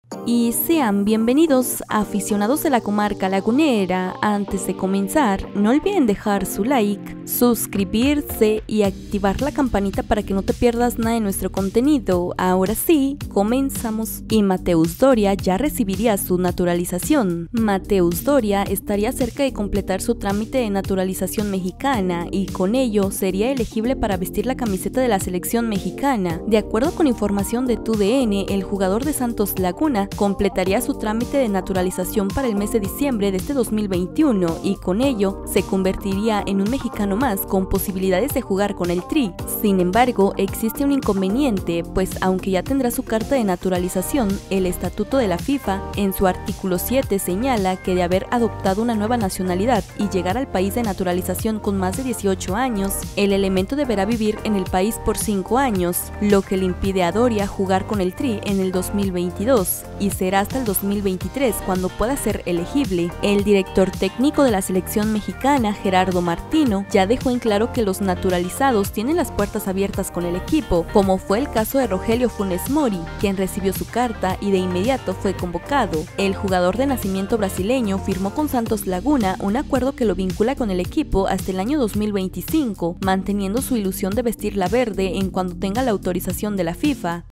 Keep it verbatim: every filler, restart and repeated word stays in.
Y sean bienvenidos aficionados de la comarca lagunera. Antes de comenzar, no olviden dejar su like, suscribirse y activar la campanita para que no te pierdas nada de nuestro contenido. Ahora sí, comenzamos. Y Mateus Doria ya recibiría su naturalización. Mateus Doria estaría cerca de completar su trámite de naturalización mexicana y con ello sería elegible para vestir la camiseta de la selección mexicana. De acuerdo con información de T U D N, el jugador de Santos Laguna completaría su trámite de naturalización para el mes de diciembre de este dos mil veintiuno y con ello se convertiría en un mexicano más con posibilidades de jugar con el Tri. Sin embargo, existe un inconveniente, pues aunque ya tendrá su carta de naturalización, el estatuto de la FIFA en su artículo siete señala que de haber adoptado una nueva nacionalidad y llegar al país de naturalización con más de dieciocho años, el elemento deberá vivir en el país por cinco años, lo que le impide a Doria jugar con el Tri en el dos mil veintidós y será hasta el dos mil veintitrés cuando pueda ser elegible. El director técnico de la selección mexicana, Gerardo Martino, ya dejó en claro que los naturalizados tienen las puertas abiertas con el equipo, como fue el caso de Rogelio Funes Mori, quien recibió su carta y de inmediato fue convocado. El jugador de nacimiento brasileño firmó con Santos Laguna un acuerdo que lo vincula con el equipo hasta el año dos mil veinticinco, manteniendo su ilusión de vestir la verde en cuanto tenga la autorización de la FIFA.